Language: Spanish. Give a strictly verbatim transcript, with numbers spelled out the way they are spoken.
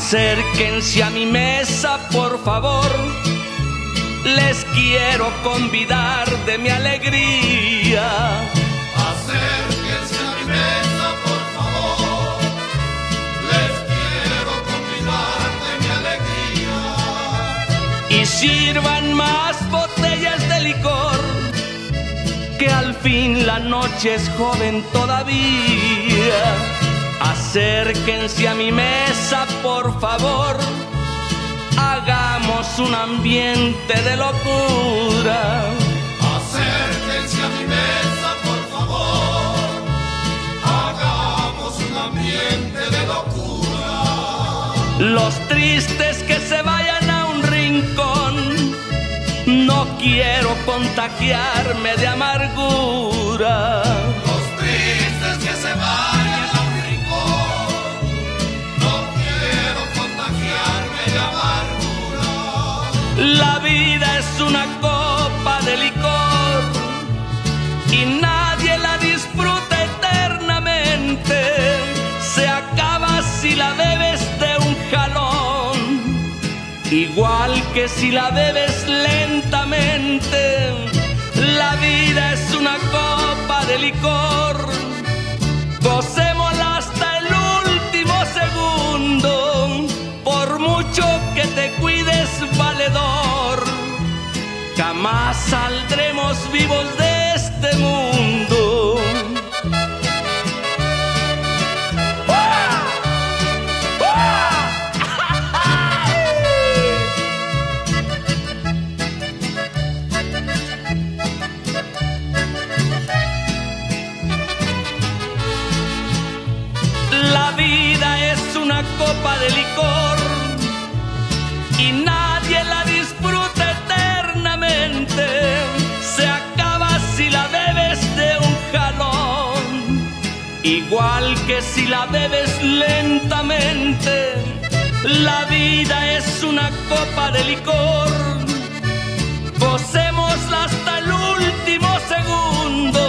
Acérquense a mi mesa, por favor. Les quiero convidar de mi alegría. Acérquense a mi mesa, por favor. Les quiero convidar de mi alegría. Y sirvan más botellas de licor, que al fin la noche es joven todavía. Acérquense a mi mesa, por favor. Hagamos un ambiente de locura. Acérquense a mi mesa, por favor. Hagamos un ambiente de locura. Los tristes que se vayan a un rincón. No quiero contagiarme de amargura. Los tristes que se vayan a un rincón. No quiero contagiarme de amargura. La vida es una copa de licor y nadie la disfruta eternamente. Se acaba si la bebes de un jalón, igual que si la bebes lentamente. La vida es una copa de licor, gocémosla hasta el último segundo. Por mucho que te cuides, valedor, jamás saldremos vivos de este mundo. La vida es una copa de licor y nadie la disfruta eternamente. Se acaba si la bebes de un jalón, igual que si la bebes lentamente. La vida es una copa de licor, gocémosla hasta el último segundo.